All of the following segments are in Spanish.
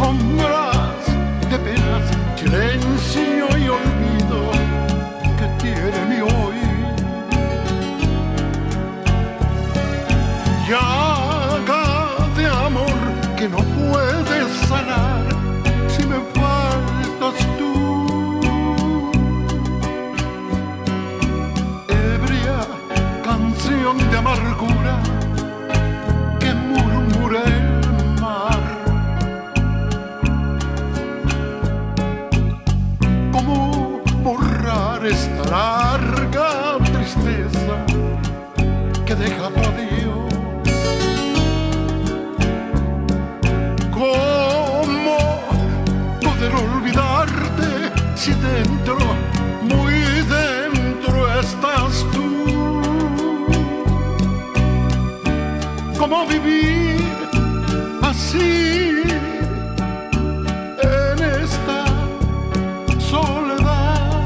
sombras de penas, silencio y olvido que tiene mi hoy. Llaga de amor que no puedes sanar si me faltas tú. Ebria canción de amargura que murmura el mar. ¿Cómo borrar esta larga tristeza que he dejado a Dios? ¿Cómo poder olvidarte si dentro, muy dentro estás tú? ¿Cómo vivir así en esta soledad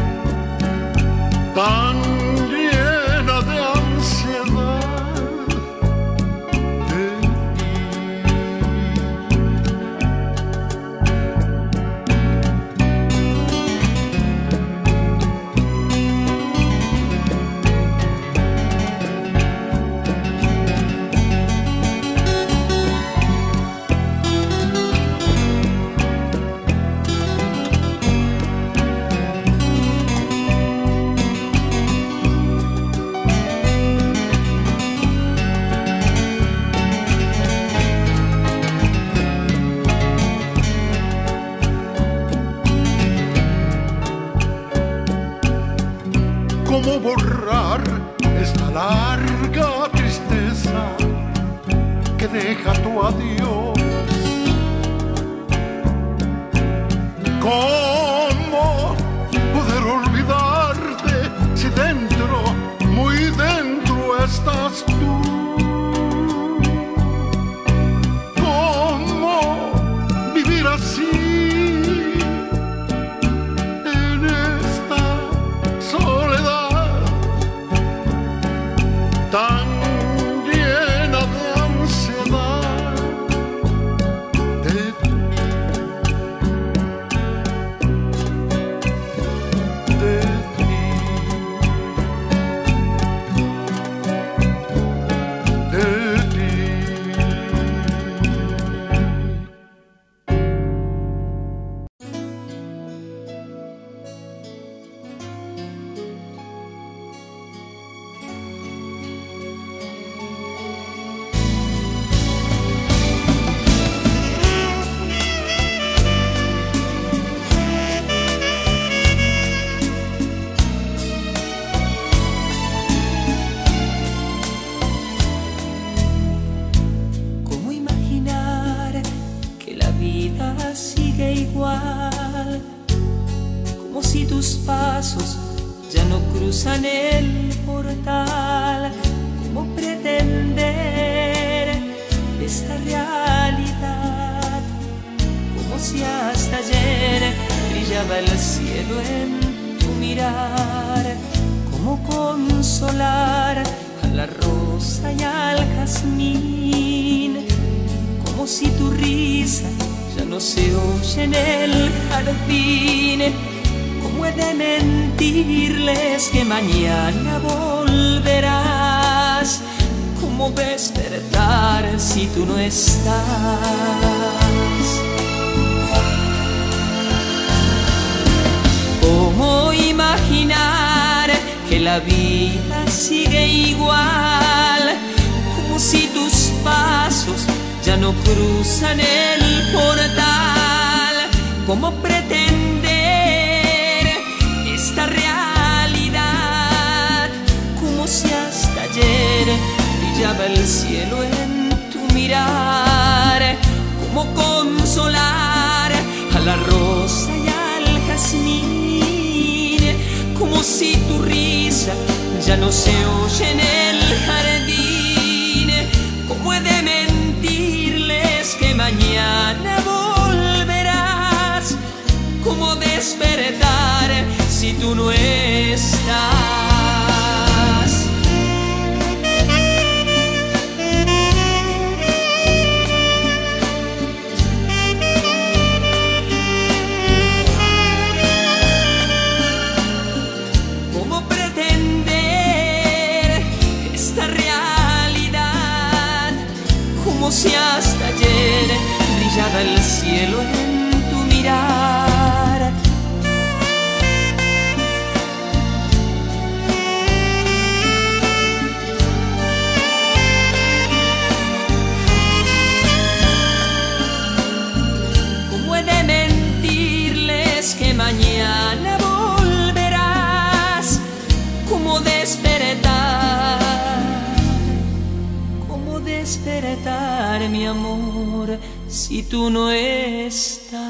tan llena de ansiedad de ti? ¿Cómo borrar esta larga tristeza que deja tu adiós? ¿Cómo poder olvidarte si dentro, muy dentro estás tú? ¿Cómo vivir así en esta soledad tan llena de ansiedad de ti, de ti, de ti? ¿Cómo imaginar que la vida sigue igual? Como si tus pasos ya no cruzan el portal. ¿Cómo pretender esta realidad? Como si hasta ayer brillaba el cielo en tu mirar. ¿Cómo consolar a la rosa y al jazmín? Como si tu risa ya no se oye en el jardín. ¿Cómo he de mentirles que mañana volverás? ¿Cómo despertar si tú no estás? ¿Cómo imaginar que la vida sigue igual? Como si tus pasos ya no cruzan el portal. ¿Cómo pretender esta realidad? Como si hasta ayer brillaba el cielo en tu mirar. ¿Cómo consolar a la rosa y al jazmín? Como si tu risa ya no se oye en el jardín. ¿Cómo he de mentirles que mañana volverás? ¿Cómo despertar si tú no estás? cielo en tu mirar. ¿Cómo he de mentirles que mañana volverás? ¿Cómo despertar, mi amor, si tú no estás?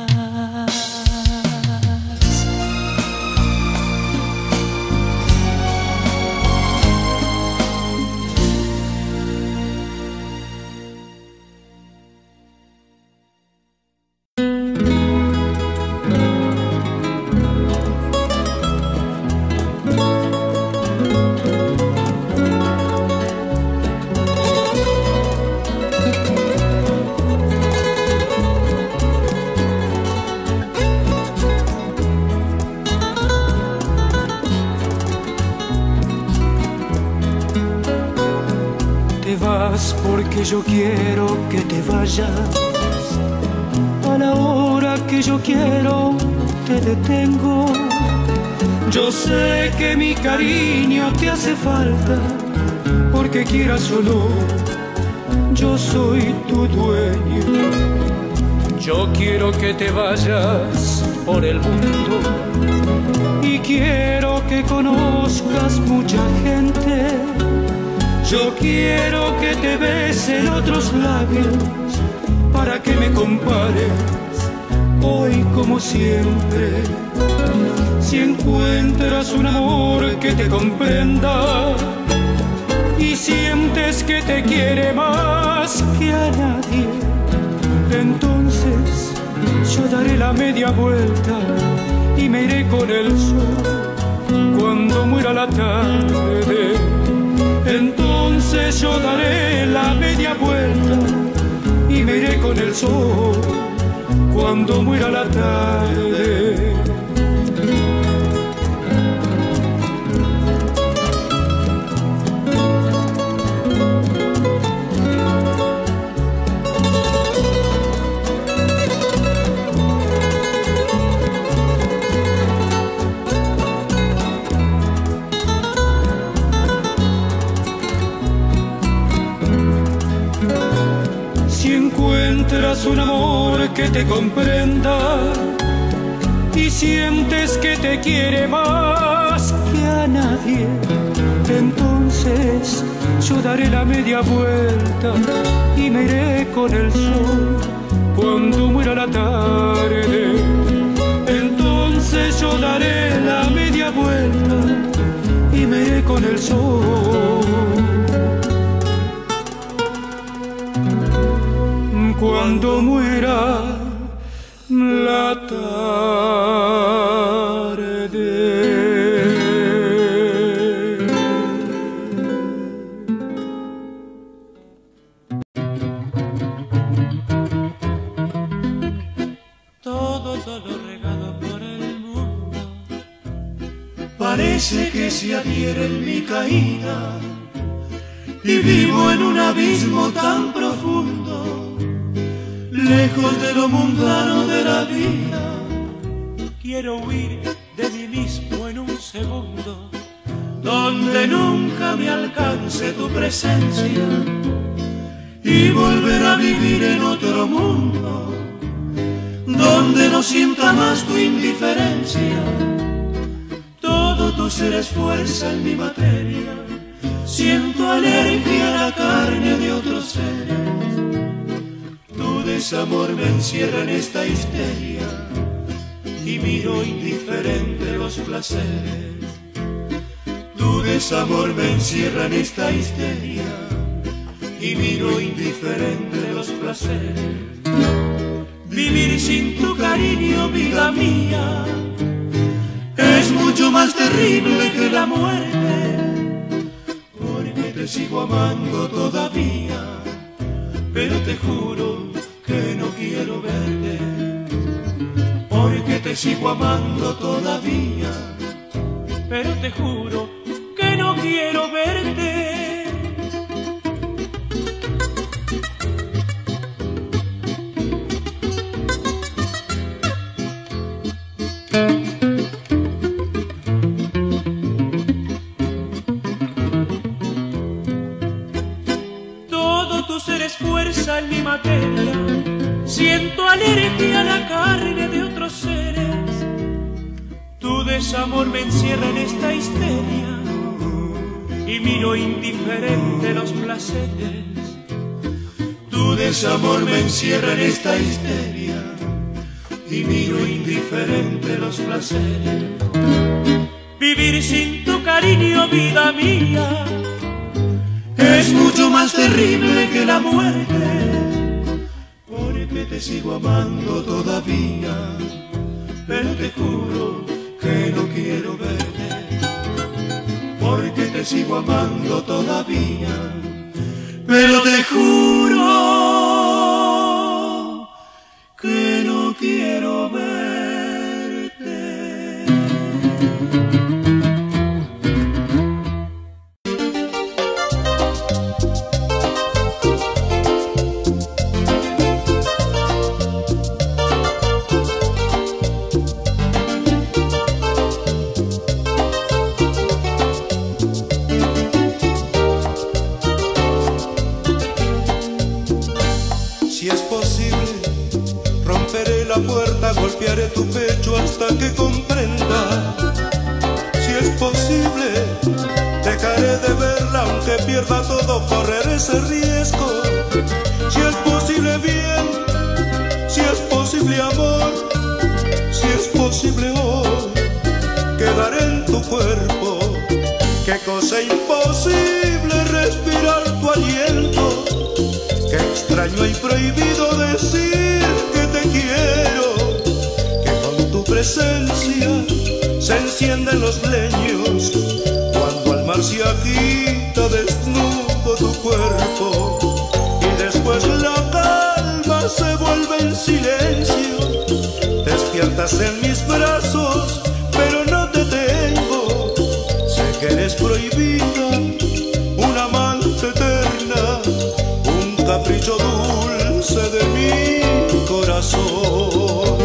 Porque yo quiero que te vayas, a la hora que yo quiero te detengo. Yo sé que mi cariño te hace falta, porque quieras o no, yo soy tu dueño. Yo quiero que te vayas por el mundo y quiero que conozcas mucha gente. Yo quiero que te besen otros labios para que me compares hoy como siempre. Si encuentras un amor que te comprenda y sientes que te quiere más que a nadie, entonces yo daré la media vuelta y me iré con el sol cuando muera la tarde. Entonces yo daré la media vuelta y me iré con el sol cuando muera la tarde. Encuentras un amor que te comprenda y sientes que te quiere más que a nadie, entonces yo daré la media vuelta y me iré con el sol cuando muera la tarde. Entonces yo daré la media vuelta y me iré con el sol cuando muera la tarde. Todo dolor regado por el mundo parece que se adhiere en mi caída y vivo en un abismo tan profundo, lejos de lo mundano de la vida. Quiero huir de mí mismo en un segundo, donde nunca me alcance tu presencia, y volver a vivir en otro mundo, donde no sienta más tu indiferencia. Todo tu ser es fuerza en mi materia, siento alergia a la carne de otros seres. Tu desamor me encierra en esta histeria y miro indiferente los placeres. Tu desamor me encierra en esta histeria y miro indiferente los placeres. Vivir sin tu cariño, vida mía, es mucho más terrible que la muerte, porque te sigo amando todavía, pero te juro que no quiero verte, porque te sigo amando todavía, pero te juro que no quiero verte. Siento alergia a la carne de otros seres. Tu desamor me encierra en esta histeria y miro indiferente los placeres. Tu desamor me encierra en esta histeria y miro indiferente los placeres. Vivir sin tu cariño, vida mía, es mucho más terrible que la muerte, porque te sigo amando todavía, pero te juro que no quiero verte, porque te sigo amando todavía, pero te juro que no quiero verte. Golpearé tu pecho hasta que comprenda. Si es posible, dejaré de verla aunque pierda todo, correré ese riesgo. Si es posible, bien. Si es posible, amor. Si es posible, hoy quedaré en tu cuerpo. Qué cosa imposible respirar tu aliento. Qué extraño y prohibido decir que te quiero. Presencia se encienden los leños cuando al mar se agita desnudo tu cuerpo, y después la calma se vuelve en silencio. Despiertas en mis brazos, pero no te tengo. Sé que eres prohibida, una amante eterna, un capricho dulce de mi corazón.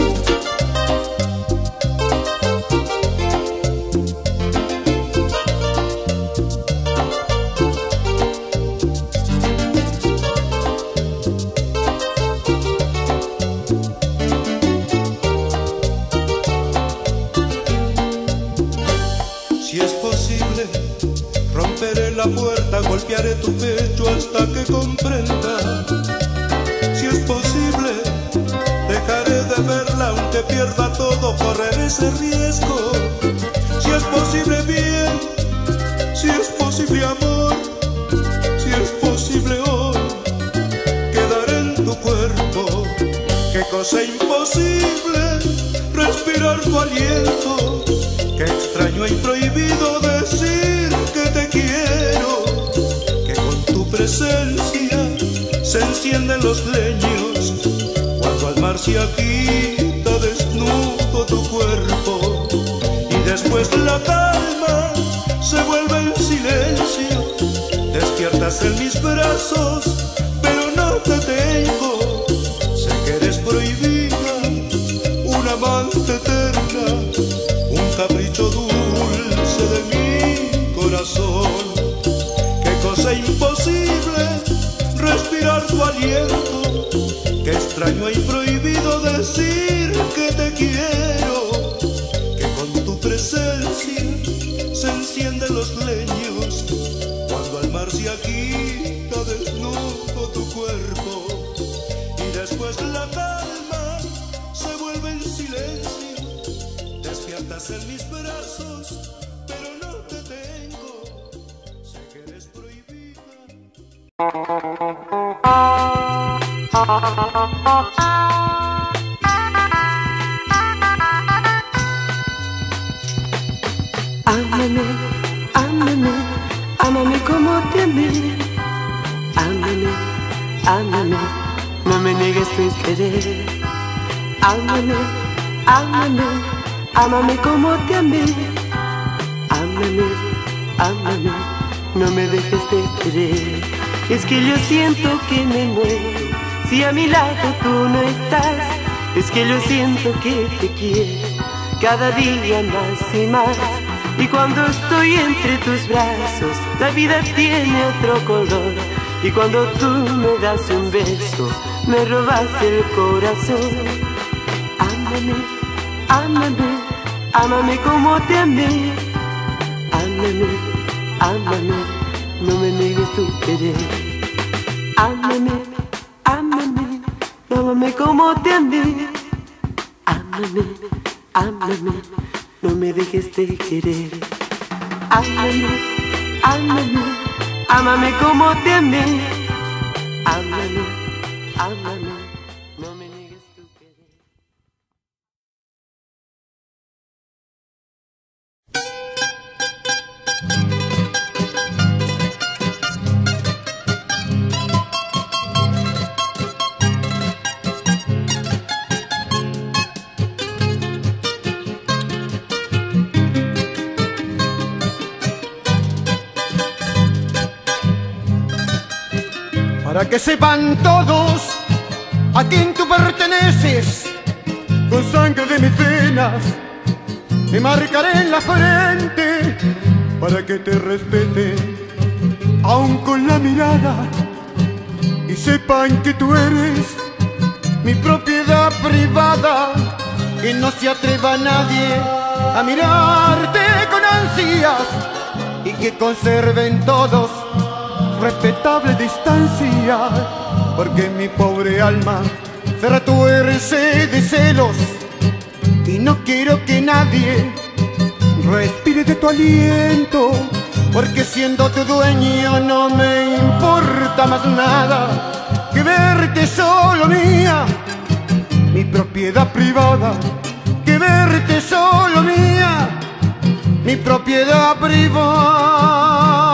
La puerta, golpearé tu pecho hasta que comprenda. Si es posible, dejaré de verla aunque pierda todo, correré ese riesgo. Si es posible, bien. Si es posible, amor. Si es posible, hoy quedaré en tu cuerpo. Qué cosa imposible respirar tu aliento. Qué extraño y prohibido decir que te quiero, que con tu presencia se encienden los leños cuando al mar se agita desnudo tu cuerpo, y después la calma se vuelve en silencio. Despiertas en mis brazos, pero no te tengo. Sé que eres prohibida, una amante eterna, un capricho dulce de mi corazón. Qué cosa imposible respirar tu aliento. Qué extraño y prohibido decir que te quiero, que con tu presencia se encienden los leños cuando al mar se agita desnudo tu cuerpo, y después la calma se vuelve en silencio. Despiertas en mis brazos, pero no te tengo. Sé que eres prohibida. Ámame, ámame, ámame como te amé. Ámame, ámame, no me niegues tu querer. Ámame, ámame, ámame como te amé. Ámame, ámame, no me dejes de querer. Es que yo siento que me muero si a mi lado tú no estás. Es que yo siento que te quiero cada día más y más. Y cuando estoy entre tus brazos, la vida tiene otro color. Y cuando tú me das un beso, me robas el corazón. Ámame, ámame, ámame como te amé. Ámame, ámame, no me niegues tu querer. Ámame, ámame, ámame como te amé. Ámame, ámame, no me dejes de querer. Ámame, ámame, ámame como te amé. Ámame, ámame, no me niegues tu querer. Para que sepan todos a quién tú perteneces, con sangre de mis venas te marcaré en la frente, para que te respeten aún con la mirada y sepan que tú eres mi propiedad privada, que no se atreva nadie a mirarte con ansias y que conserven todos respetable distancia, porque mi pobre alma se retuerce de celos y no quiero que nadie respire de tu aliento, porque siendo tu dueño no me importa más nada que verte solo mía, mi propiedad privada, que verte solo mía, mi propiedad privada.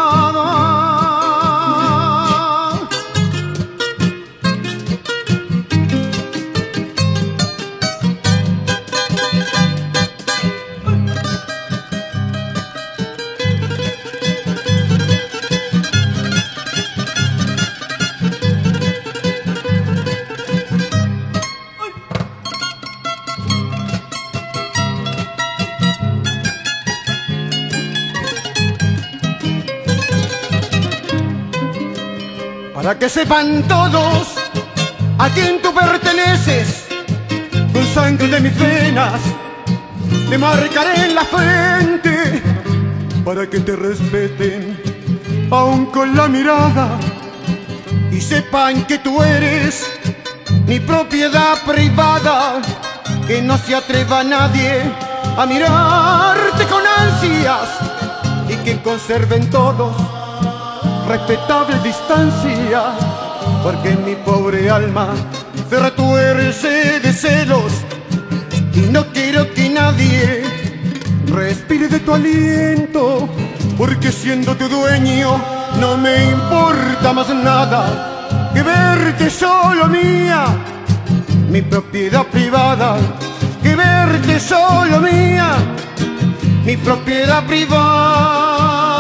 Para que sepan todos a quién tú perteneces, con sangre de mis venas te marcaré en la frente, para que te respeten aún con la mirada y sepan que tú eres mi propiedad privada, que no se atreva nadie a mirarte con ansias y que conserven todos respetable distancia, porque mi pobre alma se retuerce de celos y no quiero que nadie respire de tu aliento, porque siendo tu dueño no me importa más nada que verte solo mía, mi propiedad privada, que verte solo mía, mi propiedad privada.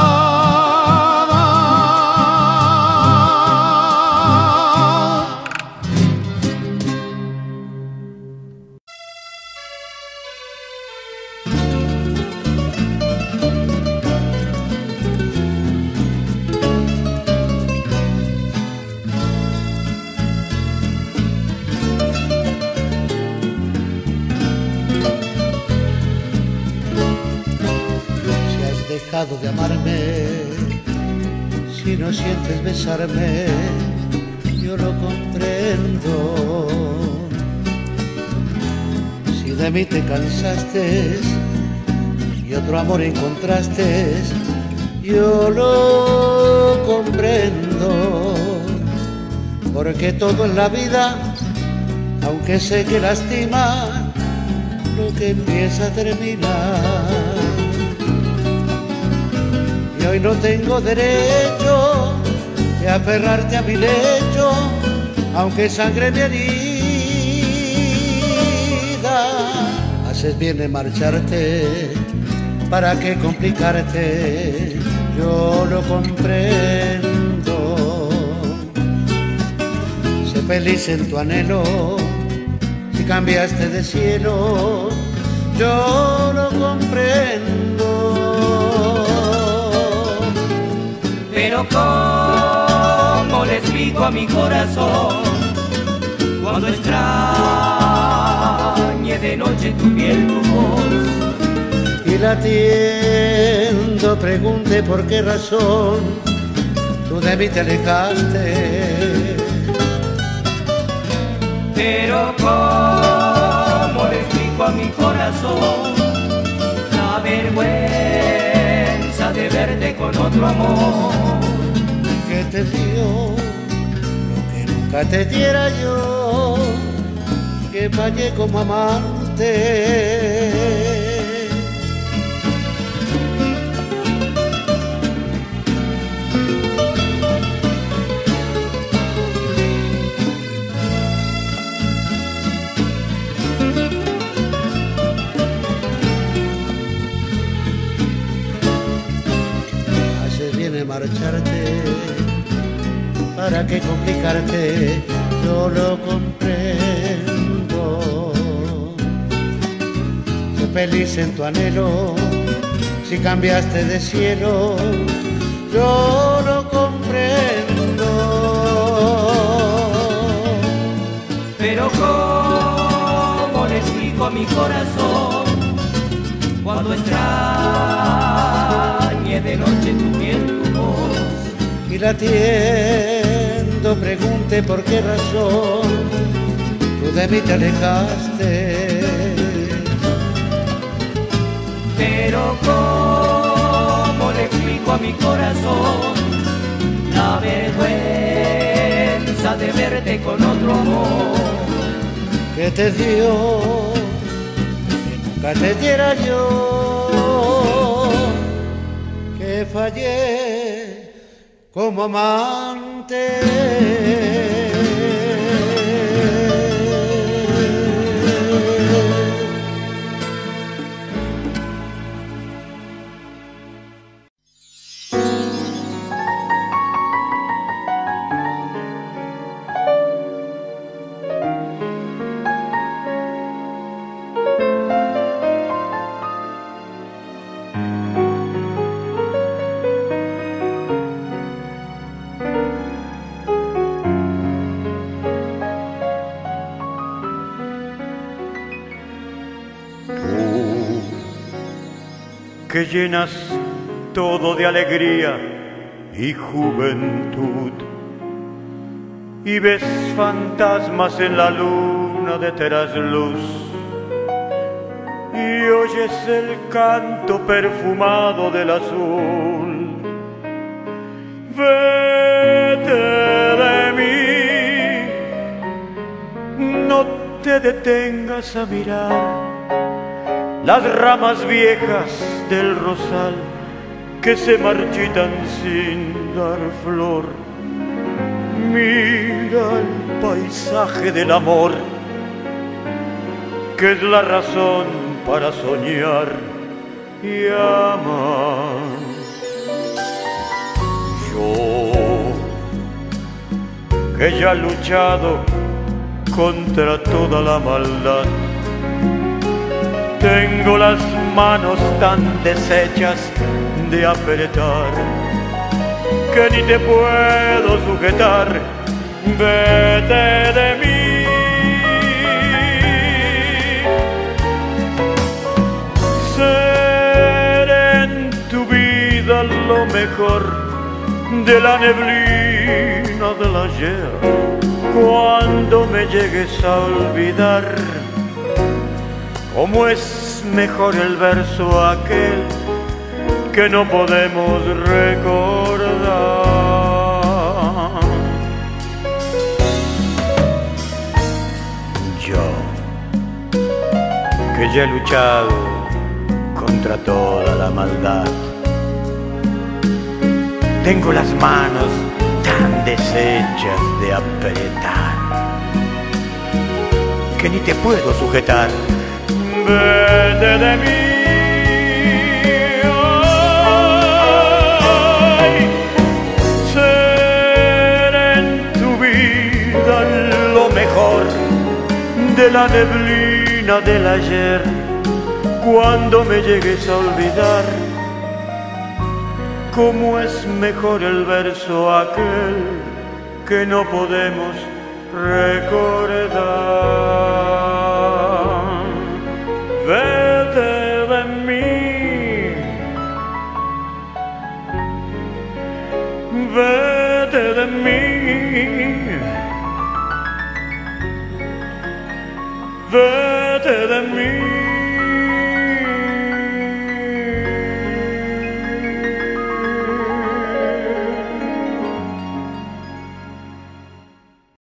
Dejado de amarme, si no sientes besarme, yo lo comprendo. Si de mí te cansaste y otro amor encontraste, yo lo comprendo. Porque todo en la vida, aunque sé que lastima, lo que empieza termina. Y hoy no tengo derecho de aferrarte a mi lecho, aunque sangre mi herida. Haces bien en marcharte, ¿para qué complicarte? Yo lo comprendo. Sé feliz en tu anhelo, si cambiaste de cielo, yo lo comprendo. Pero ¿cómo le explico a mi corazón Cuando extrañe de noche tu piel, tu voz, y latiendo pregunte por qué razón tú de mí te alejaste. pero cómo le explico a mi corazón la vergüenza de verte con otro amor que te dio lo que nunca te diera yo, que fallé como amante. Marcharte, ¿para qué complicarte? Yo lo comprendo. Sé feliz en tu anhelo, si cambiaste de cielo, yo lo comprendo. Pero cómo le explico a mi corazón cuando extrañe de noche tu piel, y latiendo pregunte por qué razón tú de mí te alejaste. Pero cómo le explico a mi corazón la vergüenza de verte con otro amor que te dio que nunca te diera yo, que fallé como amante. Que llenas todo de alegría y juventud, y ves fantasmas en la luna de trasluz, y oyes el canto perfumado del azul. Vete de mí, no te detengas a mirar las ramas viejas del rosal que se marchitan sin dar flor. Mira el paisaje del amor, que es la razón para soñar y amar. Yo, que ya he luchado contra toda la maldad, tengo las manos tan deshechas de apretar que ni te puedo sujetar. Vete de mí. Seré en tu vida lo mejor de la neblina del ayer, cuando me llegues a olvidar. ¿Cómo es mejor el verso aquel que no podemos recordar? Yo, que ya he luchado contra toda la maldad, tengo las manos tan deshechas de apretar que ni te puedo sujetar. Vete de mí. Ay, seré en tu vida lo mejor de la neblina del ayer, cuando me llegues a olvidar. ¿Cómo es mejor el verso aquel que no podemos recordar. Vete de mí, vete de mí, vete de mí.